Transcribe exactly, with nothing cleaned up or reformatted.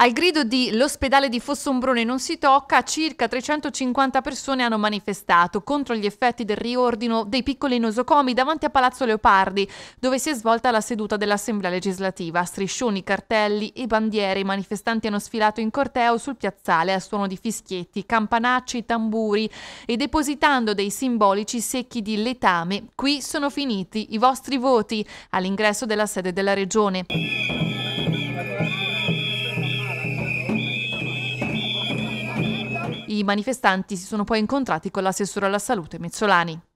Al grido di "L'ospedale di Fossombrone non si tocca", circa trecentocinquanta persone hanno manifestato contro gli effetti del riordino dei piccoli nosocomi davanti a Palazzo Leopardi, dove si è svolta la seduta dell'Assemblea legislativa. Striscioni, cartelli e bandiere, i manifestanti hanno sfilato in corteo sul piazzale a suono di fischietti, campanacci, tamburi e depositando dei simbolici secchi di letame. Qui sono finiti i vostri voti, all'ingresso della sede della regione. I manifestanti si sono poi incontrati con l'assessore alla salute Mezzolani.